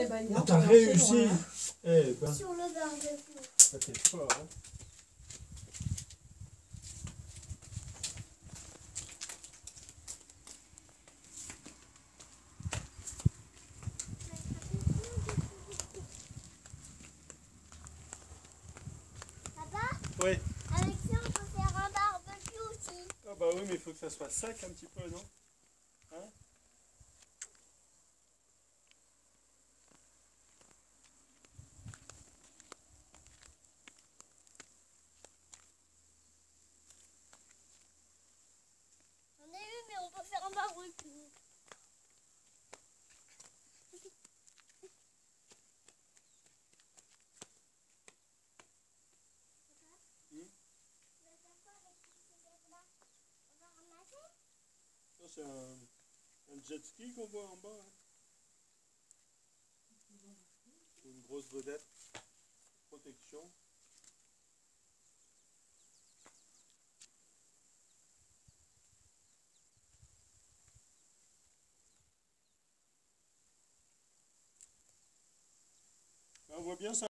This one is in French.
Eh ben, Ah, t'as réussi. Eh ben, Sur le barbecue. ça t'es fort, hein. Papa, Oui. avec ça, on peut faire un barbecue aussi. Ah bah oui, mais il faut que ça soit sec un petit peu, non? Hein? J'en ai eu, mais on peut faire un barbecue. Ça, c'est un jet ski qu'on voit en bas, hein. Une grosse vedette. Protection. On voit bien ça.